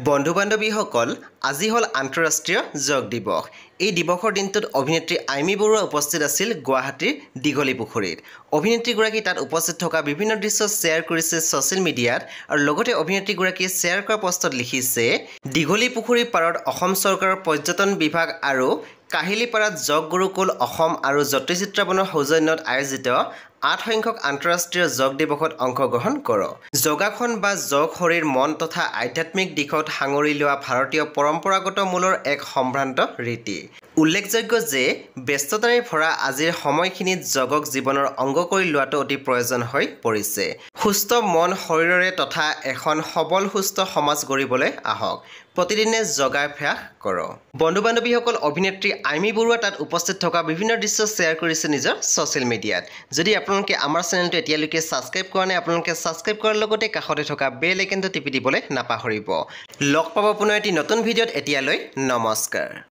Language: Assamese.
বন্ধু বান্ধৱীসকল আজি হল আন্তঃৰাষ্ট্ৰীয় যোগ দিৱস। এই দিৱসৰ দিনটোত অভিনেত্ৰী আইমী বৰুৱা উপস্থিত আছিল গুৱাহাটীৰ দীঘলী পুখুৰীত। অভিনেত্ৰীগৰাকী তাত উপস্থিত থকা বিভিন্ন দৃশ্য শ্বেয়াৰ কৰিছে ছ'চিয়েল মিডিয়াত আৰু লগতে অভিনেত্ৰীগৰাকীয়ে শ্বেয়াৰ কৰা পোষ্টত লিখিছে, দীঘলী পুখুৰীৰ পাৰত অসম চৰকাৰৰ পৰ্যটন বিভাগ আৰু কাহিলীপাৰাত যোগ গুৰুকুল অসম আৰু জ্যোতিচিত্ৰাবনৰ সৌজন্যত আয়োজিত ৮ সংখ্যক আন্তঃৰাষ্ট্ৰীয় যোগ দিৱসত অংশগ্ৰহণ কৰক। যোগাসন বা যোগ শৰীৰ মন তথা আধ্যাত্মিক দিশত সাঙুৰি লোৱা ভাৰতীয় পৰম্পৰাগত মূলৰ এক সম্ভ্ৰান্ত ৰীতি। উল্লেখযোগ্য যে ব্যস্ততাৰে ভৰা আজিৰ সময়খিনিত যোগক জীৱনৰ অংগ কৰি লোৱাটো অতি প্ৰয়োজন হৈ পৰিছে। সুস্থ মন শৰীৰৰে তথা এখন সবল সুস্থ সমাজ গঢ়িবলৈ আহক, প্ৰতিদিনে যোগাভ্যাস কৰক। বন্ধু বান্ধৱীসকল, অভিনেত্ৰী আইমী বৰুৱা তাত উপস্থিত থকা বিভিন্ন দৃশ্য শ্বেয়াৰ কৰিছে নিজৰ ছ'চিয়েল মিডিয়াত। যদি আপোনালোকে আমাৰ চেনেলটো এতিয়ালৈকে ছাবস্ক্ৰাইব কৰা নাই, আপোনালোকে ছাবস্ক্ৰাইব কৰাৰ লগতে কাষতে থকা বেল আইকনটো টিপি দিবলৈ নাপাহৰিব। লগ পাব পুনৰ এটি নতুন ভিডিঅ'ত। এতিয়ালৈ নমস্কাৰ।